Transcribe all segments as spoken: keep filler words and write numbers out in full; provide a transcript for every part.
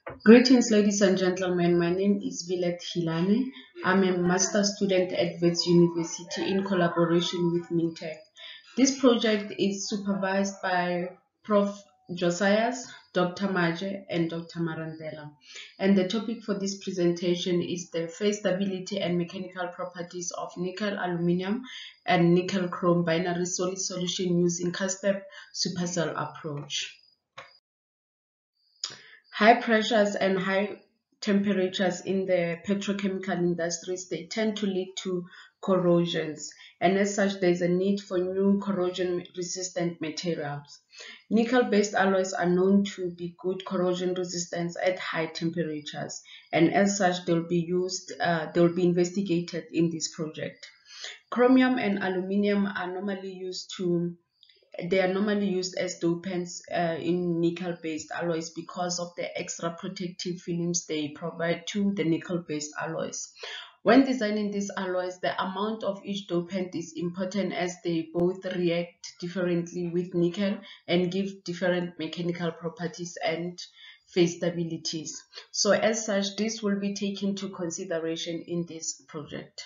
Greetings, ladies and gentlemen. My name is Vilet Hilane. I'm a master student at Wits University in collaboration with Mintech. This project is supervised by Professor Josias, Doctor Maje, and Doctor Marandela. And the topic for this presentation is the phase stability and mechanical properties of nickel aluminum and nickel chrome binary solid solution using CASTEP supercell approach. High pressures and high temperatures in the petrochemical industries, they tend to lead to corrosions, and as such there is a need for new corrosion resistant materials. Nickel-based alloys are known to be good corrosion resistance at high temperatures, and as such they'll be used, uh, they'll be investigated in this project. Chromium and aluminium are normally used to they are normally used as dopants uh, in nickel-based alloys because of the extra protective films they provide to the nickel-based alloys. When designing these alloys, the amount of each dopant is important as they both react differently with nickel and give different mechanical properties and phase stabilities. So as such, this will be taken into consideration in this project.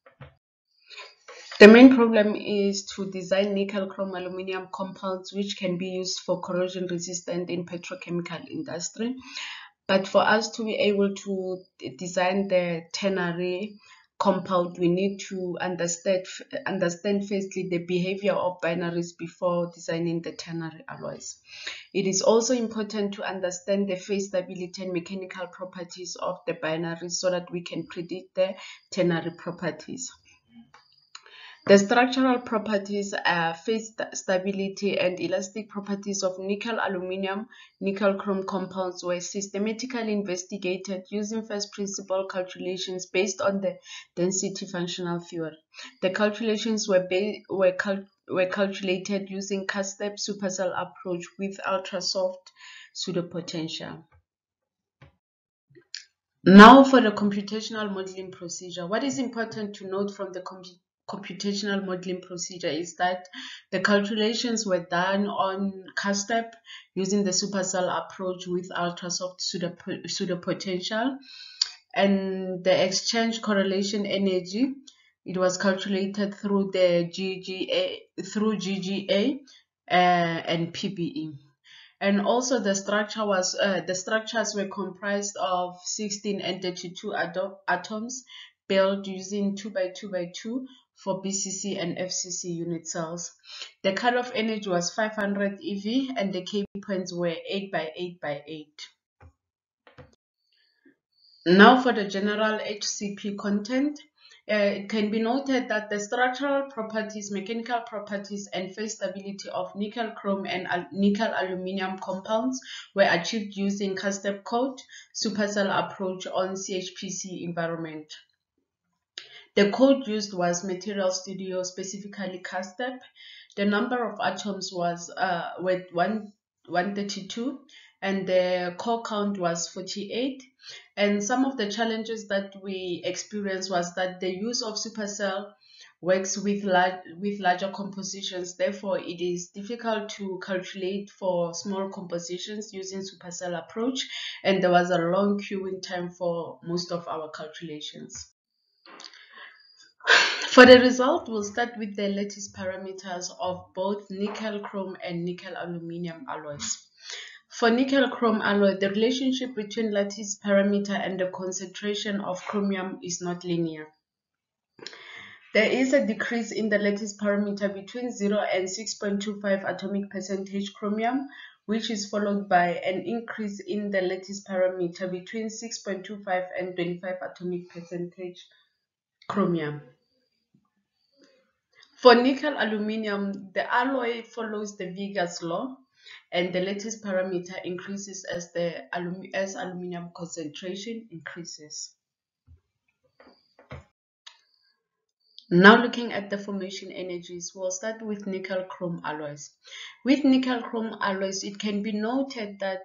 The main problem is to design nickel chrome aluminum compounds which can be used for corrosion resistant in petrochemical industry. But for us to be able to design the ternary compound, we need to understand understand firstly the behavior of binaries before designing the ternary alloys. It is also important to understand the phase stability and mechanical properties of the binaries so that we can predict the ternary properties. The structural properties, uh, phase stability, and elastic properties of nickel aluminum nickel chrome compounds were systematically investigated using first principle calculations based on the density functional theory. The calculations were, were, cal were calculated using CASTEP supercell approach with ultra soft pseudopotential. Now for the computational modeling procedure. What is important to note from the computer computational modeling procedure is that the calculations were done on CASTEP using the supercell approach with ultrasoft pseudopotential, and the exchange correlation energy, it was calculated through the G G A through G G A uh, and P B E. And also the structure was uh, the structures were comprised of sixteen and thirty-two atoms built using two by two by two for B C C and F C C unit cells. The cutoff energy was five hundred E V and the K B points were eight by eight by eight. Now for the general H C P content. Uh, it can be noted that the structural properties, mechanical properties, and phase stability of nickel chrome and al nickel aluminum compounds were achieved using CASTEP code supercell approach on C H P C environment. The code used was Material Studio, specifically CASTEP. The number of atoms was uh, with one, one thirty-two, and the core count was forty-eight. And some of the challenges that we experienced was that the use of supercell works with large with larger compositions. Therefore, it is difficult to calculate for small compositions using supercell approach, and there was a long queuing time for most of our calculations. For the result, we'll start with the lattice parameters of both nickel chrome and nickel aluminum alloys. For nickel chrome alloy, the relationship between lattice parameter and the concentration of chromium is not linear. There is a decrease in the lattice parameter between zero and six point two five atomic percentage chromium, which is followed by an increase in the lattice parameter between six point two five and twenty-five atomic percentage chromium. For nickel aluminum, the alloy follows the Vegas law, and the lattice parameter increases as the alum as aluminum concentration increases. Now looking at the formation energies, we'll start with nickel chrome alloys. With nickel chrome alloys, it can be noted that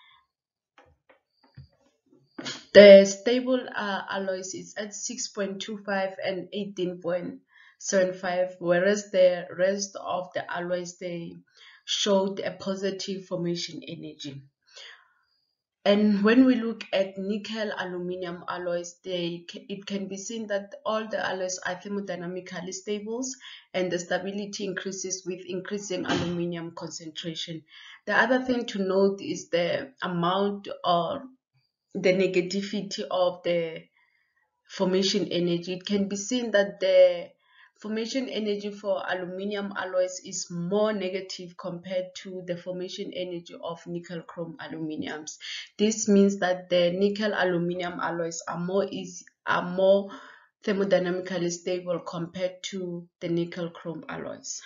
the stable uh, alloys is at six point two five and eighteen point seven five, whereas the rest of the alloys, they showed a positive formation energy. And when we look at nickel aluminum alloys, they it can be seen that all the alloys are thermodynamically stable, and the stability increases with increasing aluminum concentration. The other thing to note is the amount or the negativity of the formation energy. It can be seen that the formation energy for aluminum alloys is more negative compared to the formation energy of nickel chrome aluminiums. This means that the nickel aluminum alloys are more easy, are more thermodynamically stable compared to the nickel chrome alloys.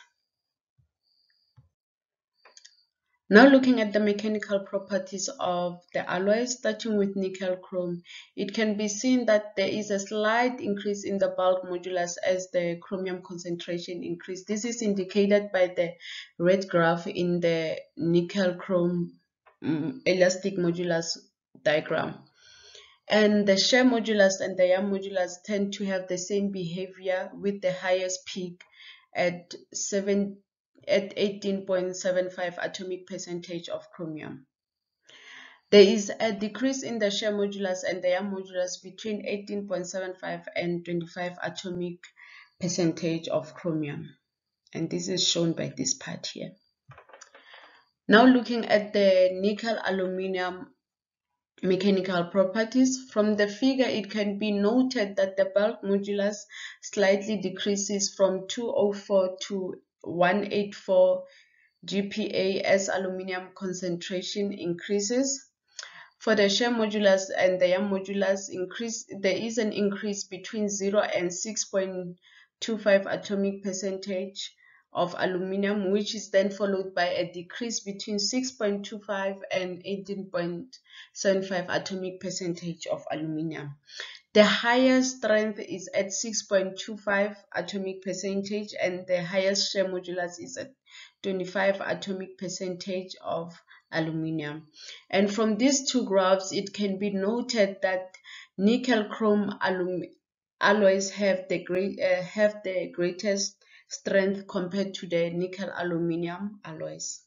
Now looking at the mechanical properties of the alloys, starting with nickel chrome, it can be seen that there is a slight increase in the bulk modulus as the chromium concentration increases. This is indicated by the red graph in the nickel chrome um, elastic modulus diagram. And the shear modulus and the Young modulus tend to have the same behavior, with the highest peak at seven at eighteen point seven five atomic percentage of chromium. There is a decrease in the shear modulus and the Young modulus between eighteen point seven five and twenty-five atomic percentage of chromium, and this is shown by this part here. Now looking at the nickel aluminum mechanical properties. From the figure, it can be noted that the bulk modulus slightly decreases from two hundred four to one hundred eighty-four G P A as aluminum concentration increases. For the shear modulus and the Young modulus increase, there is an increase between zero and six point two five atomic percentage of aluminum, which is then followed by a decrease between six point two five and eighteen point seven five atomic percentage of aluminum. The highest strength is at six point two five atomic percentage, and the highest shear modulus is at twenty-five atomic percentage of aluminum. And from these two graphs, it can be noted that nickel chrome alum alloys have the great uh, have the greatest strength compared to the nickel aluminum alloys.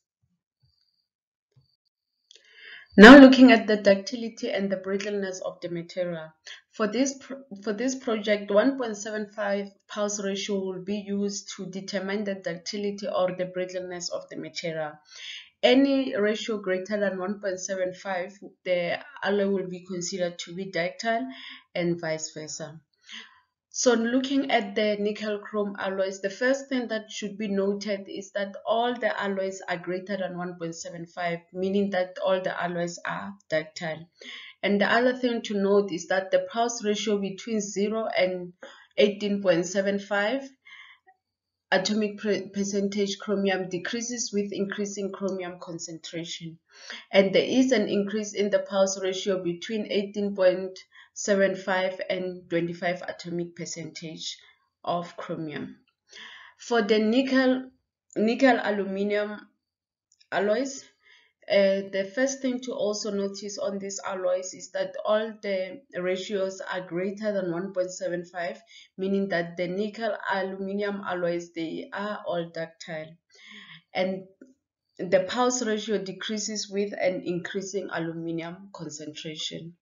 Now looking at the ductility and the brittleness of the material. For this, for this project, one point seven five pulse ratio will be used to determine the ductility or the brittleness of the material. Any ratio greater than one point seven five, the alloy will be considered to be ductile, and vice versa. So looking at the nickel chrome alloys, the first thing that should be noted is that all the alloys are greater than one point seven five, meaning that all the alloys are ductile. And the other thing to note is that the pulse ratio between zero and eighteen point seven five atomic percentage chromium decreases with increasing chromium concentration. And there is an increase in the pulse ratio between eighteen point seven five and twenty-five atomic percentage of chromium. For the nickel, nickel aluminum alloys, uh, the first thing to also notice on these alloys is that all the ratios are greater than one point seven five, meaning that the nickel aluminum alloys, they are all ductile. And the pulse ratio decreases with an increasing aluminum concentration.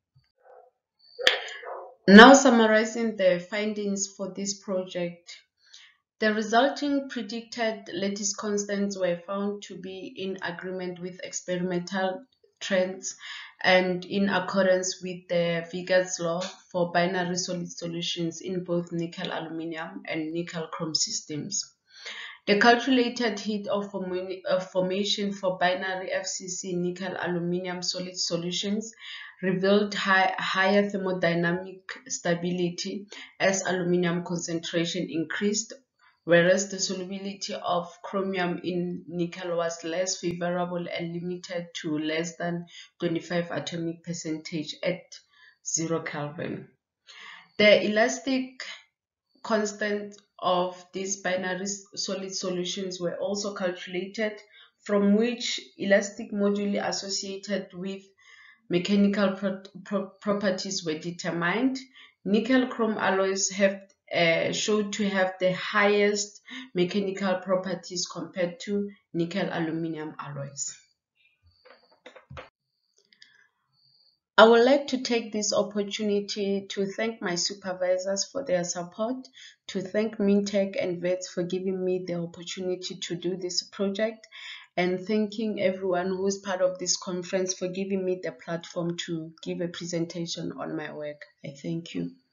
Now summarizing the findings for this project, the resulting predicted lattice constants were found to be in agreement with experimental trends and in accordance with the Vickers law for binary solid solutions in both nickel aluminum and nickel chrome systems. The calculated heat of, form of formation for binary F C C nickel aluminum solid solutions revealed high, higher thermodynamic stability as aluminum concentration increased, whereas the solubility of chromium in nickel was less favorable and limited to less than twenty-five atomic percentage at zero Kelvin. The elastic constant of these binary solid solutions were also calculated, from which elastic moduli associated with mechanical pro pro properties were determined. Nickel chrome alloys have uh, showed to have the highest mechanical properties compared to nickel aluminum alloys. I would like to take this opportunity to thank my supervisors for their support, to thank Mintech and Vets for giving me the opportunity to do this project, and thanking everyone who is part of this conference for giving me the platform to give a presentation on my work. I thank you.